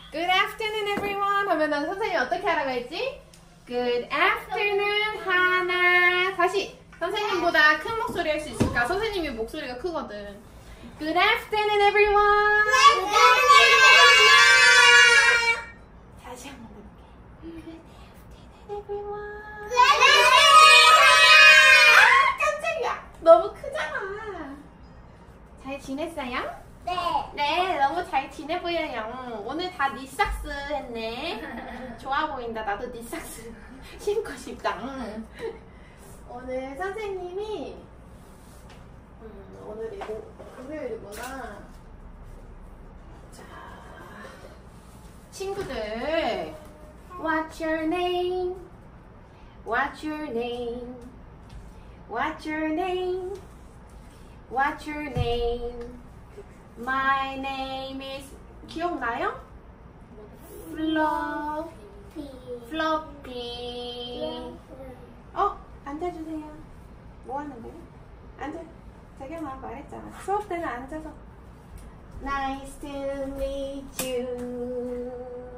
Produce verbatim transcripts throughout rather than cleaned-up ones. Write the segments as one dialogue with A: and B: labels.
A: Good afternoon, everyone. 하면 난 선생님이 어떻게 하라고 했지? Good afternoon, 하나. 다시. 선생님보다 큰 목소리 할 수 있을까? 선생님이 목소리가 크거든. Good afternoon, everyone.
B: Good afternoon.
A: 다시 한번 해볼게. Good afternoon, everyone.
B: Good afternoon.
A: 아, 깜짝이야. 너무 크잖아. 잘 지냈어요?
B: 네.
A: 네, 너무 잘 지내 보여요. 오늘 다 니삭스 했네. 좋아 보인다. 나도 니삭스 신고 싶다. 오늘 선생님이 음, 오늘이 뭐, 금요일이구나. 자, 친구들, What's your name? What's your name? What's your name? What's your name? My name is 기억나요? 플로 플로피. 어? 앉아주세요. 뭐 하는 거예요? 앉아. 자기가 말했잖아. 수업 때는 앉아서. Nice to meet you.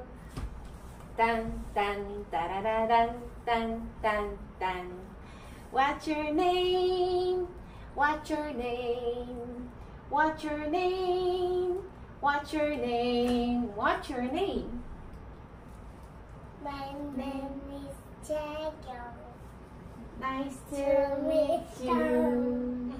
A: 딴딴 따라라란 딴딴딴. What's your name? What's your name? What's your name? What's your name? What's your name?
B: My name is Jaekyung.
A: Nice to meet you.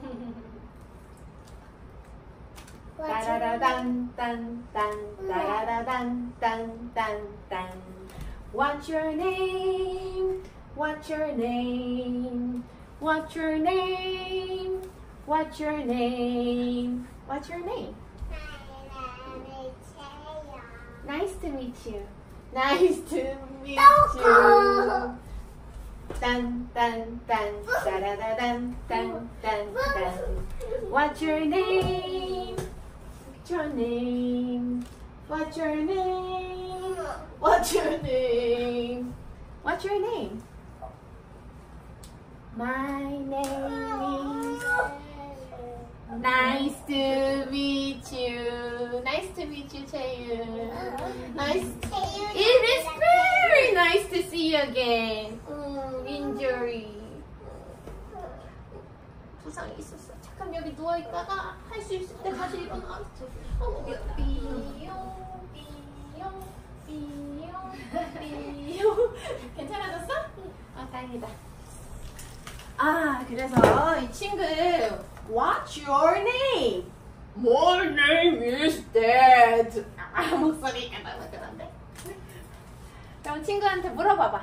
A: 따라라단 딴딴 따라라단 딴딴딴. What's your name? What's your name? What's your name? What's your name? What's your name?
B: My name is Jaeyoung.
A: Nice to meet you. Nice to meet
B: Don't
A: you.
B: go.
A: Dun dun dun da da da dun dun dun dun. What's your name? What's your name? What's your name? What's your name? What's your name? My name is. Nice to meet you. Nice to meet you, Chaeyoung. Nice. It is very nice to see you again. 음, 인jury. 부상이 있었어. 잠깐 여기 누워 있다가 할 수 있을 때까지 일어나. 어, 삐용, 삐용, 삐용, 삐용. 괜찮아졌어? 아, 다행이다. 아, 그래서 이 친구. What's your name? My name is Dad. 아, 목소리가 너무 그런데. 그럼 친구한테 물어봐봐.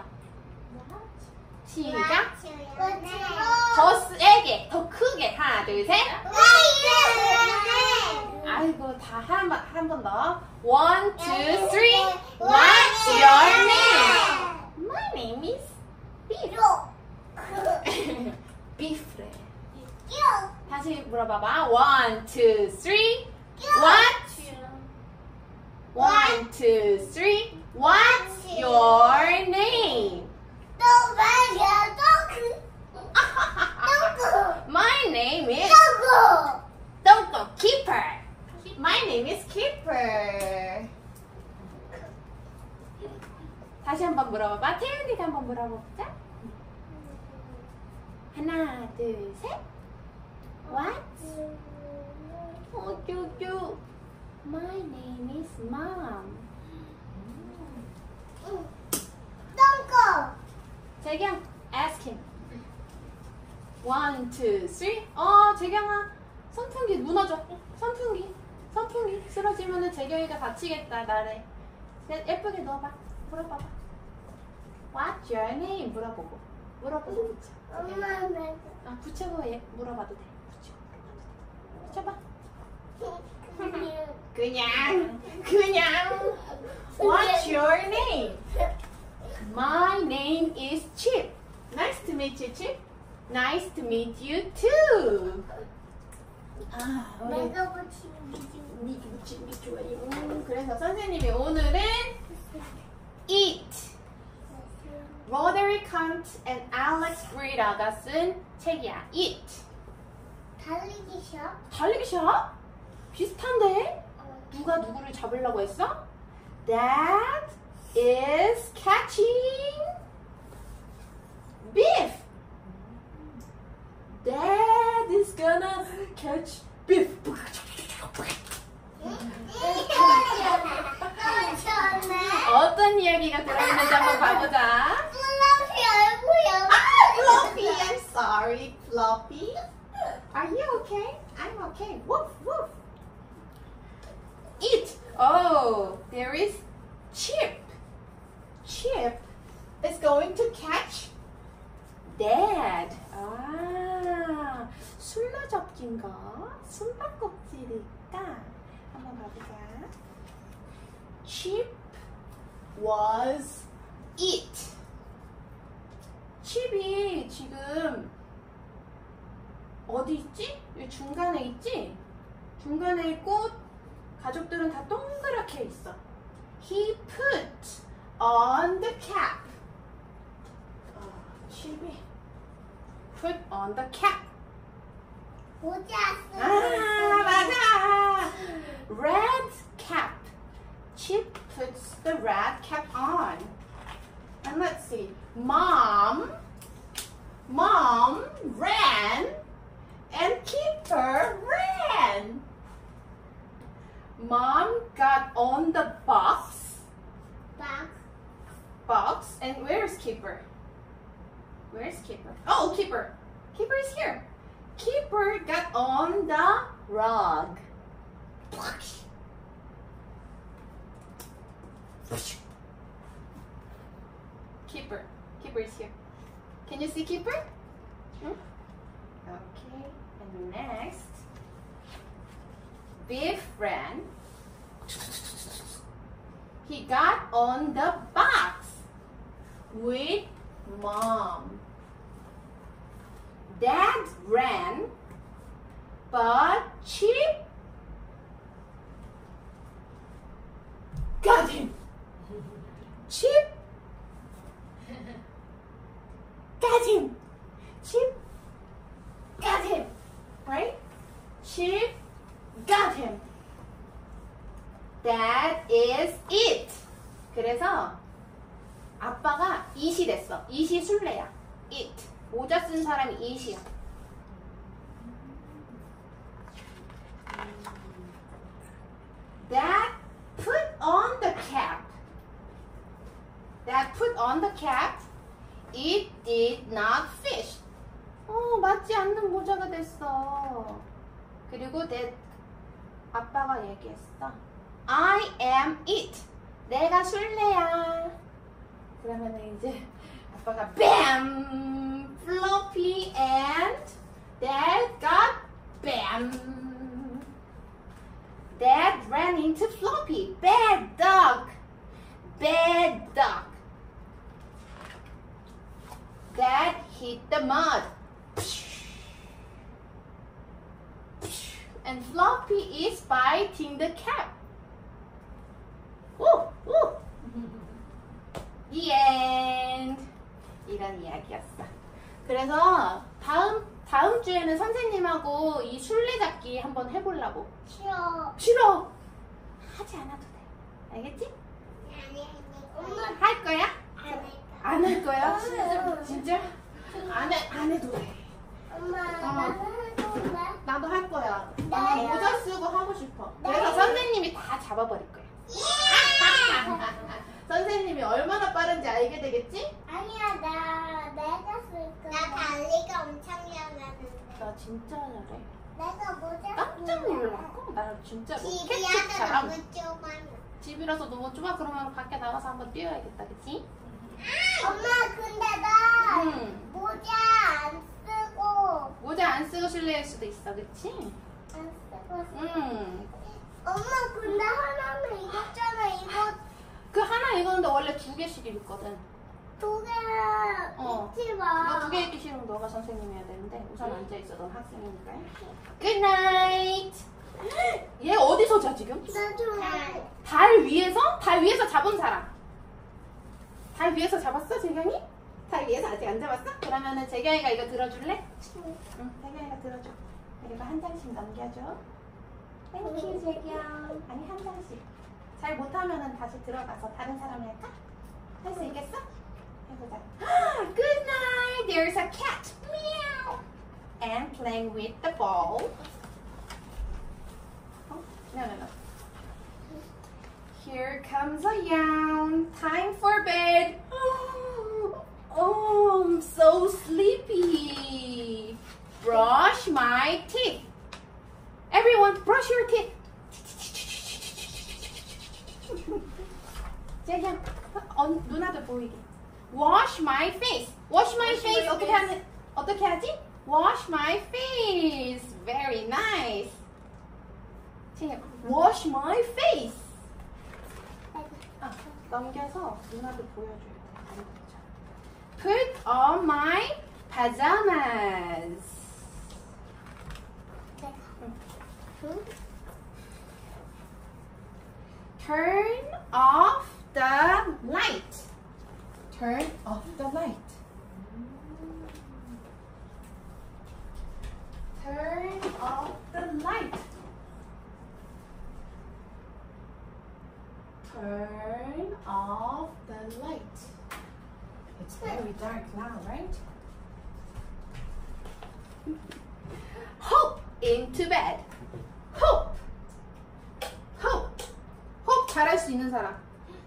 A: 시작. 더 세게, 더 크게. 하나, 둘, 셋. 아이고, 다 한 번, 한 번 더. One, two, three. What's your name? My name is Beef. Beef래. 다시 물어봐봐. One, two, three. What? One, two, three. What's your name? My name is Don't Keeper. My name is Keeper. 다시 한번 물어봐봐. 태연이가 한번 물어보자. 하나, 둘, 셋. What? Oh, Juju. My name is Mom.
B: Don't go.
A: 재경, ask him. One, two, three. 어, 재경아. 선풍기 무너져. 선풍기. 선풍기. 쓰러지면은 재경이가 다치겠다, 나래. 예쁘게 넣어봐. 물어봐봐. What's your name? 물어보고. 물어보고 붙여.
B: 엄마는
A: 아, 붙여고 얘 물어봐도 돼. 붙여봐. 그냥, 그냥. What's your name? My name is Chip. Nice to meet you, Chip. Nice to meet you too. 아, 우리
B: 내가 붙이는 게
A: 니 붙이는 게 좋아요. 음, 그래서 선생님이 오늘은 Eat. Roderick Hunt and Alex Brida가 쓴 책이야. Eat.
B: 달리기 시합?
A: 달리기 샷? 비슷한데? 누가 누구를 잡으려고 했어? Dad is catching beef. Dad is gonna catch beef. 어떤 이야기가 들어있는지 한번 봐보자.
B: 플러피 얼굴이
A: Fluffy, I'm sorry, Fluffy. Are you okay? I'm okay. Woof, woof. Eat. Oh, there is Chip. Chip is going to catch Dad. 아, 술래잡기인가? 숨바꼭질일까? 한번 봐보자. Chip was eat. 칩이 지금 어디 있지? 여기 중간에 있지? 중간에 있고 가족들은 다 동그랗게 있어. He put on the cap. 어, 칩이 put on the cap.
B: 모자
A: 아, 맞아. Red cap. Chip puts the red cap on. And let's see. Mom, Mom ran, and Keeper ran. Mom got on the box,
B: 박
A: box, and where's Keeper? Where's Keeper? Oh, Keeper. Keeper is here. Keeper got on the rug. Keeper. Keeper is here. Can you see Keeper? Hmm? Okay. And next, Biff ran. He got on the box with Mom. Dad ran, but Chip got him. Chip got him. Chip got him. Right? Chip got him. That is it. 그래서 아빠가 it이 됐어. it이 술래야. it. 모자 쓴 사람이 it이야. That put on the cap. That put on the cap. It did not fish. 어, 맞지 않는 모자가 됐어. 그리고 내 아빠가 얘기했어. I am it. 내가 술래야. 그러면 이제 아빠가 bam, Floppy and Dad got bam. Dad ran into Floppy. Bad dog. Bad dog. Dad hit the mud. And Floppy is biting the cap. Woo, woo. The end. 이런 이야기였어. 그래서 다음 다음 주에는 선생님하고 이 술래잡기 한번 해보려고.
B: 싫어.
A: 싫어. 하지 않아도 돼. 알겠지?
B: 아니 아니. 엄마
A: 할 거야?
B: 안 해.
A: 안 할 거야? 진짜? 진짜? 안 해, 안 해도 돼.
B: 엄마
A: 어.
B: 나는 해도 돼?
A: 나도 할 거야.
B: 네.
A: 나 모자 쓰고 하고 싶어. 그래서 선생님이 다 잡아버릴 거야. 선생님이 얼마나 빠른지 알게 되겠지?
B: 아니야 나 내가 쓸 거야. 나 달리가 엄청 잘하는데.
A: 나 진짜 잘해.
B: 내가 모자
A: 깜짝 놀랐고 나 진짜
B: 집이
A: 로켓
B: 하나
A: 잘함.
B: 너무 좁아.
A: 집이라서 너무 좁아. 그러면 밖에 나가서 한번 뛰어야겠다, 그치?
B: 엄마 근데 나
A: 응.
B: 모자 안 쓰고
A: 모자 안 쓰고 실내일 수도 있어, 그치?
B: 안 쓰고.
A: 응.
B: 엄마 근데 하나는 이거잖아. 이거
A: 그 하나 입었는데 원래 두 개씩 입거든.
B: 두 개
A: 어.
B: 입지
A: 너
B: 마.
A: 두 개 입기 싫으면 너가 선생님 해야 되는데 우선 앉아있어. 넌 학생이니까. Good night. 얘 어디서 자 지금?
B: 나 좋아해.
A: 달 위에서? 달 위에서 잡은 사람. 달 위에서 잡았어, 재경이? 달 위에서 아직 안 잡았어? 그러면은 재경이가 이거 들어줄래? 응, 재경이가 들어줘. 그리고 한 장씩 넘겨줘. 땡큐, 재경. 아니, 한 장씩. 잘 못하면은 다시 들어가서 다른 사람이 할까? 할 수 있겠어? 해보자. Good night. There's a cat. Meow. And playing with the ball. Oh, no, no, no. Here comes a yawn. Time for bed. Oh, I'm so sleepy. Brush my teeth. Everyone, brush your teeth. 재경, 어, 누나도 보이게. Wash my face. Wash my
B: Wash
A: face.
B: my
A: 어떻게
B: face.
A: 하는? 어떻게 하지? Wash my face. Very nice. 재경, wash my face. 아, 넘겨서 누나도 보여줘야 돼. Put on my pajamas. Turn off the light. Turn off the light. Turn off the light. Turn off the light. It's very dark now, right? Hop into bed. Hop. Hop. Hop 잘할 수 있는 사람.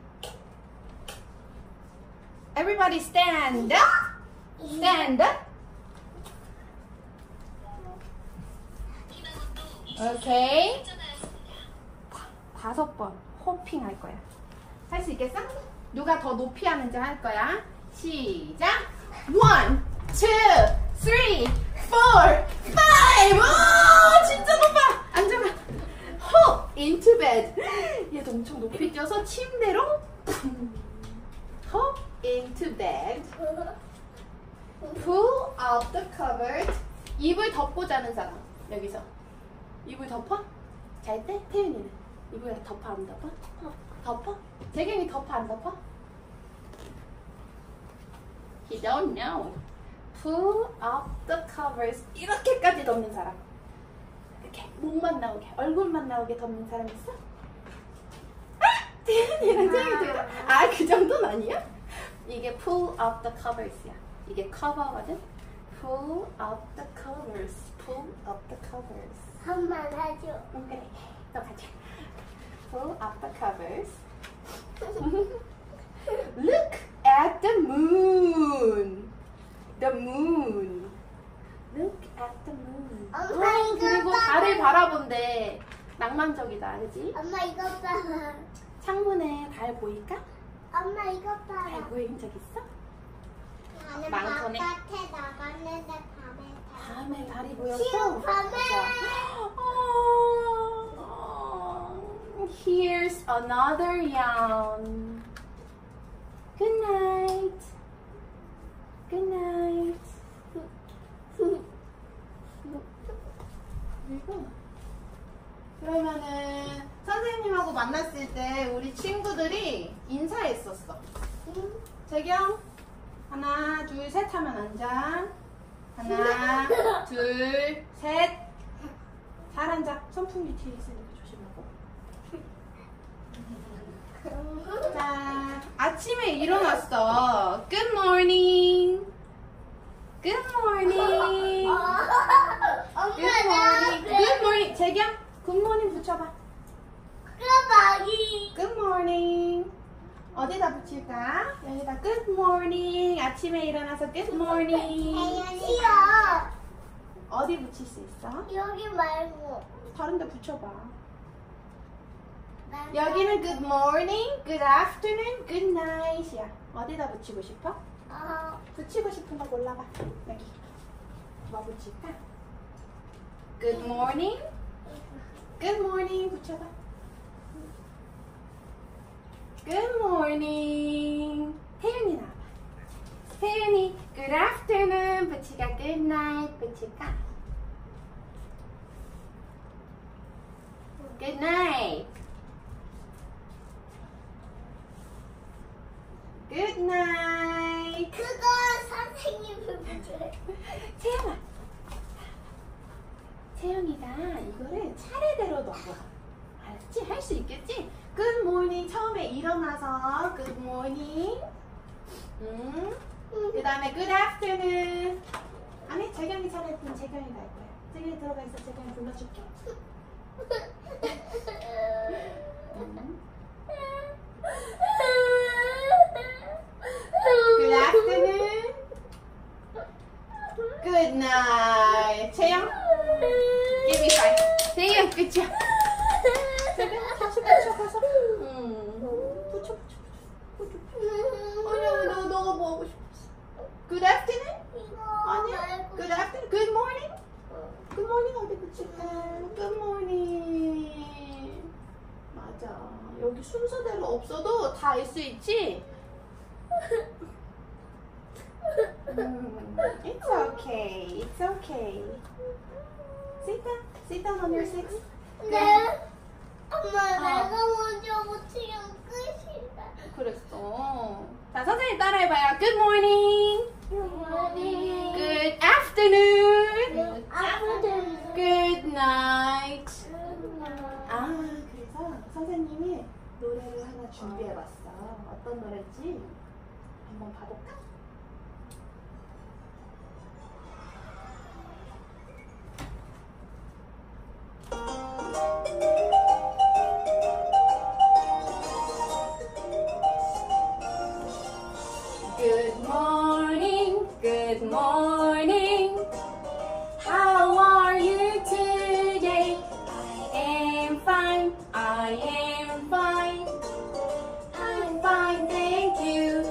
A: Everybody stand up. Stand up. Okay. 다섯 번 호핑 할 거야. 할 수 있겠어? 누가 더 높이 하는지 할 거야. 시작. One, two, three, four, five. 오, 진짜 높아. 앉아봐. Hop into bed. 얘도 엄청 높이 뛰어서 침대로. Hop into bed. Pull out the covers. 이불 덮고 자는 사람. 여기서. 이불 덮어? 잘 때? 태윤이는 이불 덮어 안 덮어? 덮어? 재경이 덮어 안 덮어? He don't know. Pull up the covers. 이렇게까지 덮는 사람. 이렇게 목만 나오게, 얼굴만 나오게 덮는 사람 있어? 아! 태윤이랑 재경이 아, 그 정도는 아니야? 이게 pull up the covers야. 이게 커버거든? Pull up the covers. Pull up the covers.
B: 한번 해줘.
A: 응, 그래. 또 가자. Pull up the covers. Look at the moon. The moon. Look at the moon.
B: 엄마,
A: 어,
B: 이거
A: 그리고
B: 봐봐.
A: 달을 바라본대. 낭만적이다, 그지?
B: 엄마 이거 봐봐.
A: 창문에 달 보일까?
B: 엄마 이거
A: 달
B: 봐봐.
A: 보인 적 있어?
B: 나는
A: 많거네.
B: 바깥에 나갔는데 밤에 다.
A: 밤에 달이 보였어?
B: 지금 밤에.
A: Oh, here's another yawn. Good night. Good night. 그리고 그러면은 선생님하고 만났을 때 우리 친구들이 인사했었어. 재경 하나 둘 셋 하면 앉아. 하나 둘 셋. 잘 앉아. 선풍기 뒤에 있으니까 조심하고. 자, 아침에 일어났어. Good morning. Good morning.
B: 엄마
A: Good
B: 나
A: morning. Good morning. 재경, Good morning 붙여봐.
B: 끄박이.
A: Good morning. 어디다 붙일까? 여기다 Good morning. 아침에 일어나서 Good morning.
B: 싫어.
A: 어디 붙일 수 있어?
B: 여기 말고.
A: 다른 데 붙여봐. 여기는 Good morning, Good afternoon, Good night이야. 어디다 붙이고 싶어?
B: 어,
A: 붙이고 싶은 거 골라봐. 여기. 뭐 붙일까? Good morning, Good morning 붙여봐. Good morning. 태윤이 나와봐. 태윤이 Good afternoon 붙일까? Good night 붙일까? Good night. Good night.
B: 그거 선생님을 붙여요.
A: 채영아. 채영이가 이거를 차례대로 넣어. 알았지? 할 수 있겠지? Good morning. 처음에 일어나서 Good morning. 음. 그 다음에 Good afternoon. 아니, 재경이 차례는 재경이 갈 거야. 재경이 들어가 있어. 재경이 불러줄게. 음. Good afternoon. Good night. 채영. Give me five. 재영, good job. 재경, 다시 붙여봐서. 음. 붙여, 붙여, 붙여. 붙여. 아니야, 너, 너가 뭐 하고 싶었어? Good afternoon? 아니야. Good afternoon. Good morning? Good morning 어디 붙일까? Good morning. 맞아. 여기 순서대로 없어도 다 알 수 있지? 음, it's okay. It's okay. Sit down. Sit down on your six.
B: 네. 엄마, 내가 먼저 붙이면 끝이다.
A: 그랬어. 자, 선생님 따라해봐요. Good morning.
B: Good morning.
A: Good afternoon.
B: Good afternoon.
A: Good night.
B: Good night.
A: 아, 그래서 선생님이 노래를 하나 준비해봤어. 어떤 노래인지 한번 봐볼까? Good morning, good morning. How are you today? I am fine, I am fine. I'm fine, thank you.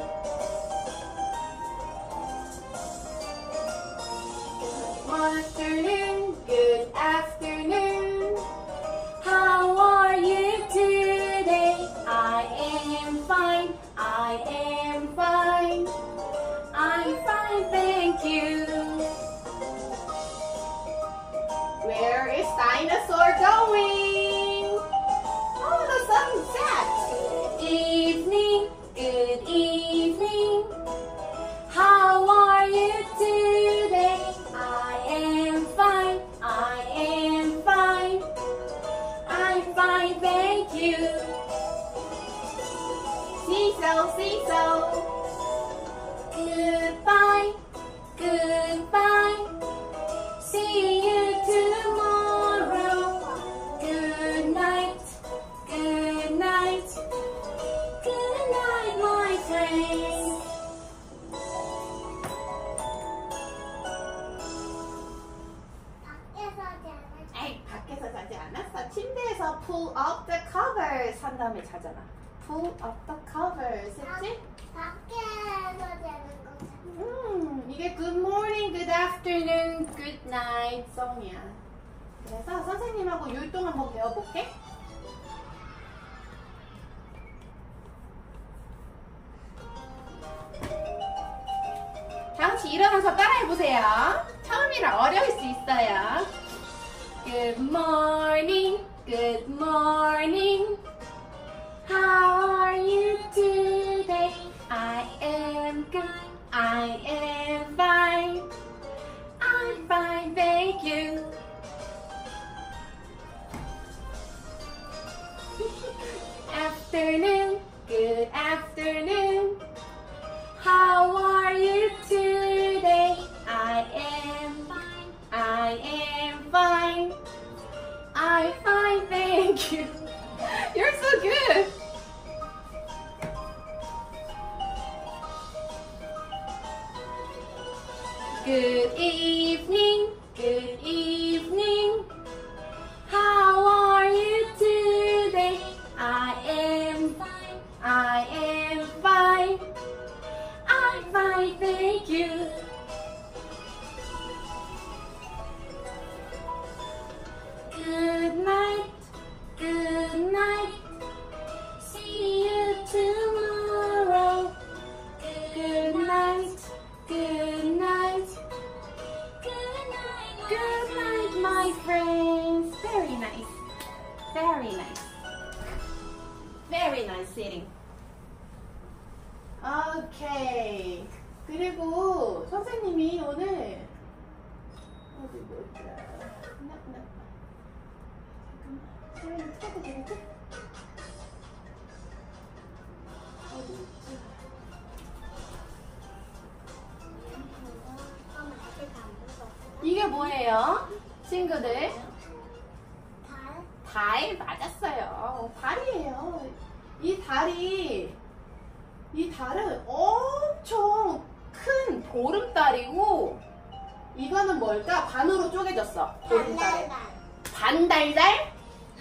A: Good afternoon, good afternoon. How are you today? I am fine, I am fine. I'm fine, thank you. Where is dinosaur going? Oh, the sun set. Evening, good evening. How are you today? I am fine, I am fine. I'm fine, thank you. Seesaw, seesaw. Goodbye, goodbye. See you tomorrow. Good night, good night. Good night, my friends.
B: 밖에서 자는
A: 에이, 밖에서 자지 않았어. 침대에서 pull up the covers 한 다음에 자잖아. Pull up the covers 했지?
B: 밖에서 자는 거잖아.
A: 음, 이게 good morning, good afternoon, good night 송이야. 그래서 선생님하고 율동 한번 배워볼게. 다 같이 일어나서 따라해보세요. 처음이라 어려울 수 있어요. Good morning, good morning. How are you today? I am good, I am fine. I'm fine, thank you. Afternoon, good afternoon. How are you today? I am fine, I am fine. I'm fine, thank you. You're so good. Good evening, good evening. How are you today? I am fine, I am fine. I'm fine, thank you. Good night, good night. See you tomorrow. Good night, good night. Good night, good night, my friends. Very nice, very nice. Very nice sitting. 오케이. 그리고 선생님이 오늘 어디 보자. 나, 나. 잠깐만. 사연이 틀어도 되겠지? 뭐예요? 친구들?
B: 달.
A: 달 맞았어요. 달이에요. 이 달이 이 달은 엄청 큰 보름달이고 이거는 뭘까? 반으로 쪼개졌어. 보름달에. 반달달?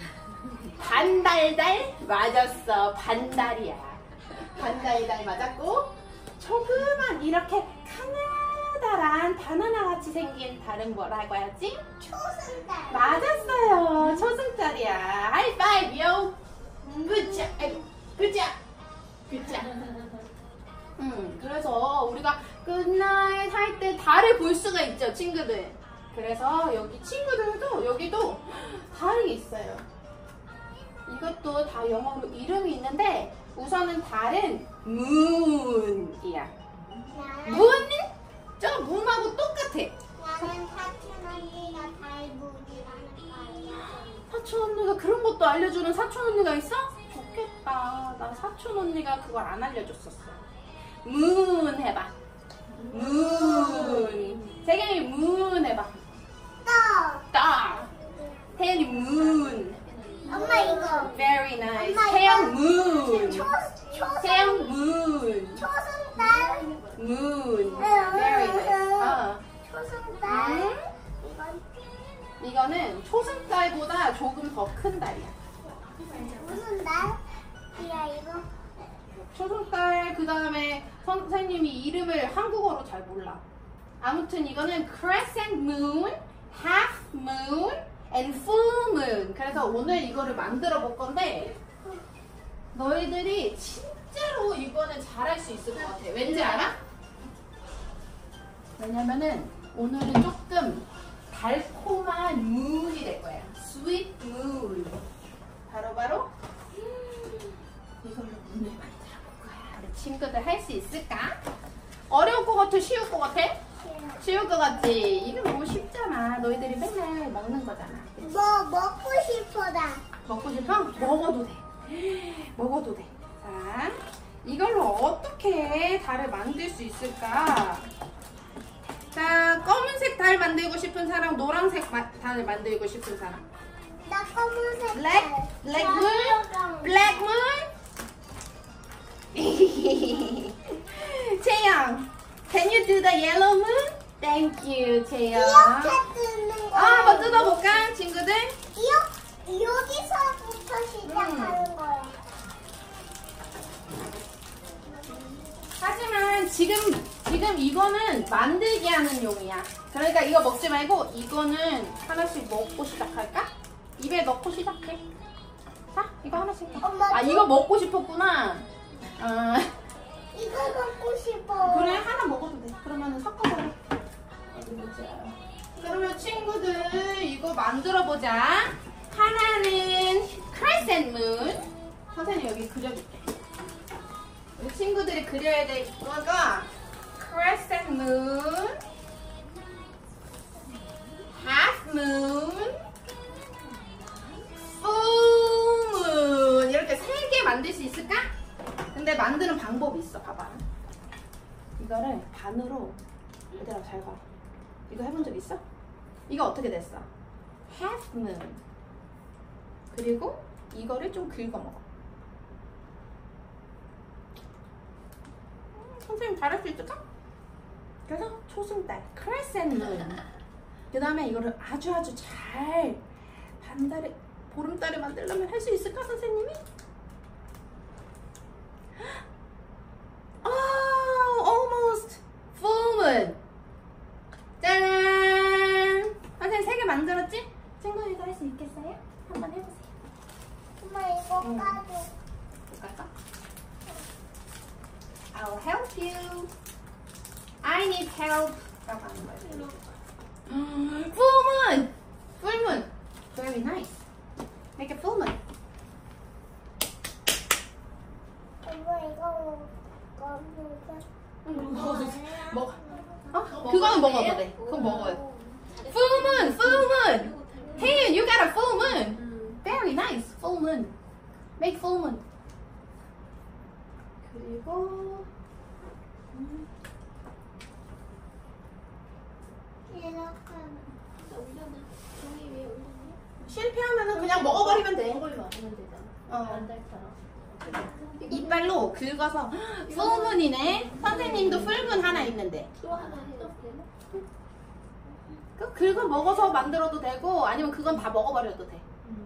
A: 반달달? 맞았어. 반달이야. 반달달 맞았고 조그만 이렇게 가느다란 바나나 같이 생긴 달은 뭐라고 하지?
B: 초승달.
A: 맞았어요. 초승달이야. 하이파이브요. 굿자. 굿자. 굿자. 음, 그래서 우리가 굿나잇 할 때 달을 볼 수가 있죠, 친구들. 그래서 여기 친구들도 여기도 달이 있어요. 이것도 다 영어로 이름이 있는데 우선은 달은 moon이야. moon? 저 moon하고 똑같아.
B: 나는 사촌 언니가 달무기라는 거야.
A: 사촌 언니가 그런 것도 알려주는 사촌 언니가 있어? 좋겠다. 나 사촌 언니가 그걸 안 알려줬었어. moon 해봐. moon. 세경이 moon 해봐.
B: 또.
A: star. 태연이 moon.
B: 엄마 이거.
A: very nice.
B: 엄마,
A: 태연
B: 이거
A: moon.
B: 초 초승
A: 태연 moon.
B: 초승달.
A: moon.
B: 응,
A: very
B: 응,
A: nice.
B: 응.
A: 어.
B: 초승달.
A: 음?
B: 이건
A: 이거는 초승달보다 조금 더 큰 달이야.
B: 무슨 달? 이야 이거.
A: 초승달 그 다음에 선생님이 이름을 한국어로 잘 몰라. 아무튼 이거는 crescent moon, half moon, and full moon. 그래서 오늘 이거를 만들어 볼 건데 너희들이 진짜로 이거는 잘할 수 있을 것 같아. 왠지 알아? 왜냐면은 오늘은 조금 달콤한 moon이 될 거야. sweet moon. 바로 바로 이걸로 문을 만들어 볼 거야. 우리 친구들 할 수 있을까? 어려울 것 같아? 쉬울 것 같아? 쉬울 것 같지? 이거 너무 쉽잖아. 너희들이 맨날 먹는 거잖아. 그치?
B: 뭐 먹고 싶어다.
A: 먹고 싶어? 먹어도 돼. 먹어도 돼. 자, 이걸로 어떻게 달을 만들 수 있을까? 자, 검은색 달 만들고 싶은 사람, 노란색 마, 달 만들고 싶은 사람.
B: 나 검은색.
A: Black, black moon, black moon. 채영, can you do the yellow moon? Thank you, 채영.
B: 이렇게 뜨는 거.
A: 아, 한번 뜯어볼까, 친구들?
B: 이 여기서부터 시작하는
A: 음.
B: 거야.
A: 하지만 지금 지금 이거는 만들게 하는 용이야. 그러니까 이거 먹지 말고 이거는 하나씩 먹고 시작할까? 입에 넣고 시작해. 자, 이거 하나씩.
B: 엄마,
A: 아,
B: 저-
A: 이거 먹고 싶었구나. 아,
B: 이거 먹고 싶어.
A: 그래, 하나 먹어도 돼. 그러면 섞어버려. 어디 보자. 그러면 친구들 이거 만들어 보자. 하나는 crescent moon. 선생님 여기 그려줄게. 우리 친구들이 그려야 될 거가 crescent moon, half moon, full moon. 이렇게 세 개 만들 수 있을까? 근데 만드는 방법이 있어. 봐봐. 이거를 반으로, 얘들아 잘 봐. 이거 해본 적 있어? 이거 어떻게 됐어? half moon. 그리고 이거를 좀 긁어 먹어. 음, 선생님 잘할 수 있을까? 그래서 초승달, crescent moon. 그 다음에 이거를 아주 아주 잘 반달에, 보름달을 만들려면 할 수 있을까, 선생님이? Oh, almost full moon. 짠! 선생님 세 개 만들었지? 친구들도 할 수 있겠어요? 한번 해보세요.
B: 엄마 이거
A: 응.
B: 까줘.
A: 볼까? I'll help you. I need help. 라고 하는 거예요. Full moon! Full moon! Very nice. Make a full moon.
B: 엄마 이거 먹어볼까?
A: 응, 먹어도 돼. 먹어. 어? 그거는 먹어도 돼. 그건 먹어요. Full moon! Full moon! Hey, you got a full moon! Very nice. Full moon. Make full moon. 그리고 음,
B: 이렇게. 올려놔. 종이 위에 올려놔.
A: 실패하면은 그냥 먹어버리면 돼.
C: 먹으면 안 되잖아.
A: 어.
C: 반달처럼.
A: 이빨로 긁어서 소문이네. 선생님도 풀문 하나 있는데.
B: 또 하나 해도 되나?
A: 그 긁어 먹어서 만들어도 되고 아니면 그건 다 먹어버려도 돼.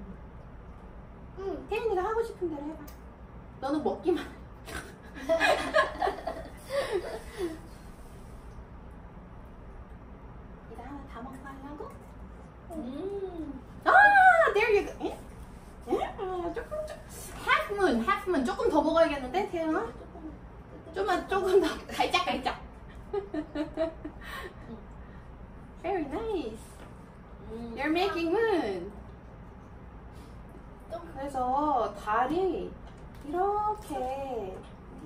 B: 응.
A: 태민이가 하고 싶은 대로 해봐. 너는 먹기만. 이거 하나 다 먹고 하려고?
C: 음.
A: 아, there you go. 예? 예? 아, 조금 좀. half moon, half moon 조금 더 먹어야겠는데 태영아? 좀만 조금 더 갈짝갈짝. Very nice.
C: 음.
A: You're making moon. 그래서 달이 이렇게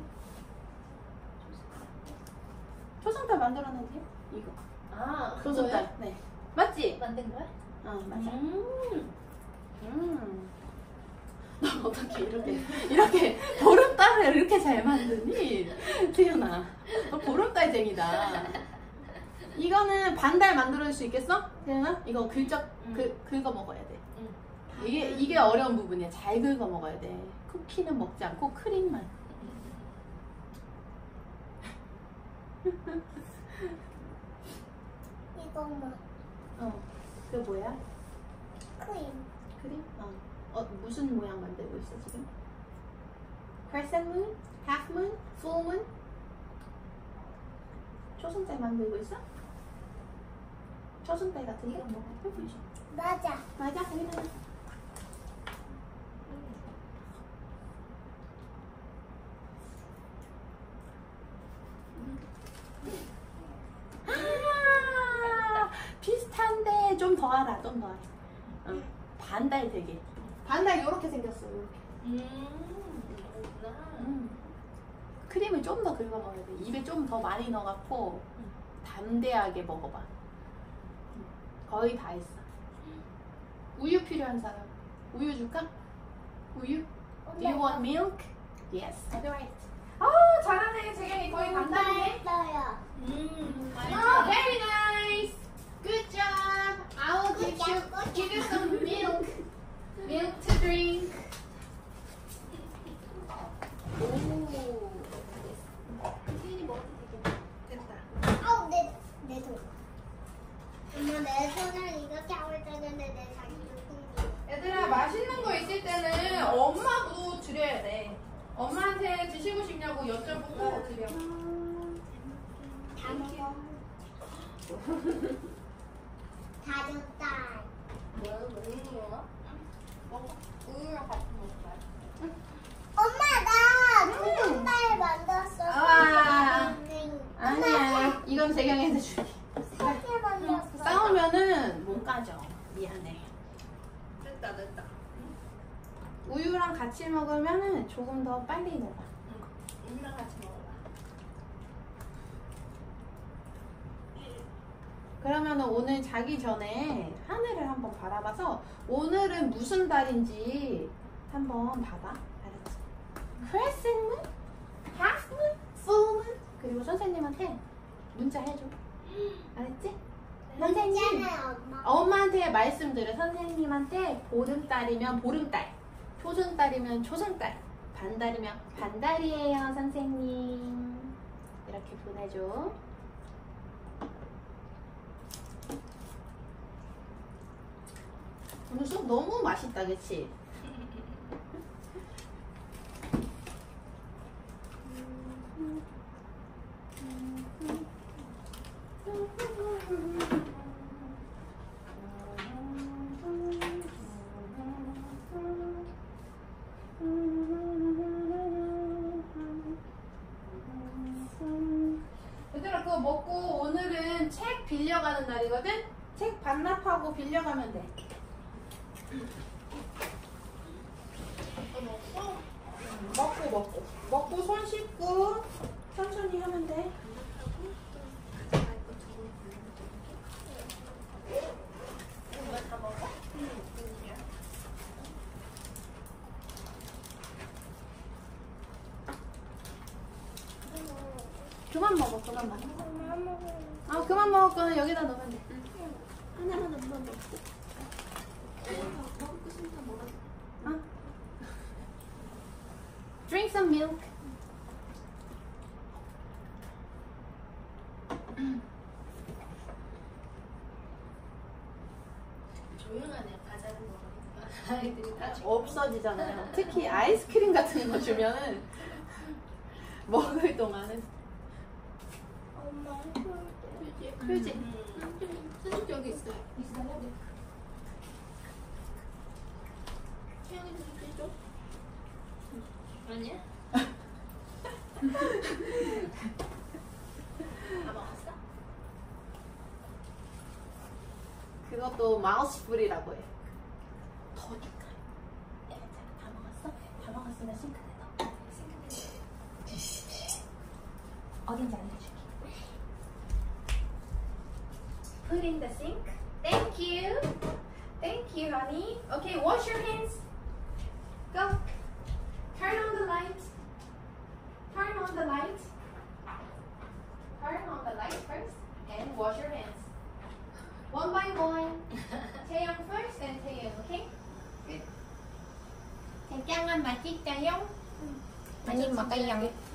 A: 초승달 만들었는데 이거
C: 아,
A: 초승달. 네. 맞지?
C: 만든 거야?
A: 어 맞아.
C: 음.
A: 음. 너 어떻게 이렇게 이렇게 보름달을 이렇게 잘 만드니? 태연아, 너 보름달쟁이다. 이거는 반달 만들어줄 수 있겠어? 태연아? 이거 긁적 그 긁어 먹어야 돼.
C: 응.
A: 이게 이게 어려운 부분이야. 잘 긁어 먹어야 돼. 쿠키는 먹지 않고 크림만.
B: 이거만.
A: 어. 그게 뭐야?
B: 크림.
A: 크림? 어. 어 무슨 모양 만들고 있어 지금? crescent moon? half moon? full moon? 초승달 만들고 있어? 초승달 같은 거? 뭐?
B: 맞아.
A: 맞아. 여기다. 아, 비슷한데 좀 더 알아. 좀 더 알아. 어. 반달 되게. 반달 요렇게 생겼어. 요렇게.
C: 음. 그렇구나.
A: 음. 크림을 좀 더 긁어 먹어야 돼. 입에 좀 더 많이 넣어갖고 담대하게 먹어봐. 음. 거의 다 했어. 우유 필요한 사람. 우유 줄까? 우유? Do you want milk? Yes. Alright. 아 잘하네. 재경이 거의 간단해.
B: 했어요.
C: 음.
A: Oh, very nice. Good job. I will give you give you some milk. Milk to drink. 오.
C: 태연이 먹어도 되겠다. 됐다.
B: 아우 내 내 손. 엄마 내 손을 이렇게 하고 있었는데 내 자기도 손이.
A: 얘들아 맛있는 거 있을 때는 엄마도 드려야 돼. 엄마한테 드시고 싶냐고 여쭤보고 드려.
B: 다 먹어. 다 줬다.
C: 뭐야? 먹는 거야? 먹어. 우유랑 같이 먹어요.
B: 엄마 나 초승달 만들었어.
A: 아.
B: 선생님.
A: 아니야. 이건 재경이한테 줄게.
B: 세개 만들었어.
A: 싸우면은 못 가져. 미안해.
C: 됐다, 됐다.
A: 우유랑 같이 먹으면은 조금 더 빨리 녹아.
C: 응. 우유랑 같이 먹어봐.
A: 그러면은 오늘 자기 전에 하늘을 한번 바라봐서 오늘은 무슨 달인지 한번 봐봐. 알았지? Crescent moon, half moon, full moon. 그리고 선생님한테 문자 해줘. 알았지? 선생님.
B: 있잖아요, 엄마.
A: 엄마한테 말씀드려. 선생님한테 보름달이면 보름달, 초승달이면 초승달, 반달이면 반달이에요, 선생님. 이렇게 보내줘. 오늘 쑥 너무 맛있다, 그치? 얘들아 그거 먹고 오늘은 책 빌려가는 날이거든? 책 반납하고 빌려가면 돼. 먹고 먹고 먹고 손 씻고 천천히 하면 돼.
C: 이거 다 먹어?
A: 그만 먹어 그만 먹어. 아 그만 먹을 거는 여기다 넣으면 돼.
C: 하나만 엄마 먹고. 먹고 싶다 먹어.
A: 어? Drink some milk.
C: 조용하네요. 과자를 먹으니까 아이들이 다 조용.
A: 없어지잖아요. 특히 아이스크림 같은 거 주면은 먹을 동안은
B: 엄마
C: 휴지.
A: 휴지.
C: 휴지 여기 있어요. 있어요? 네. 태영이도 휴지 줘? 아니야? 다 먹었어?
A: 그것도 마우스 풀이라고 해.
C: 더 줄까? 야, 자, 다 먹었어? 다 먹었으면 싱크대 넣어. 싱크대 넣어. 어딘지 알려줄게. Put in the sink. Thank you. Thank you, honey. Okay, wash your hands. Go. Turn on the light. Turn on the light. Turn on the light first and wash your hands. One by one. 태영 first and 태영, okay? Good. 된장은 맛있어요?
B: 많이 먹어요.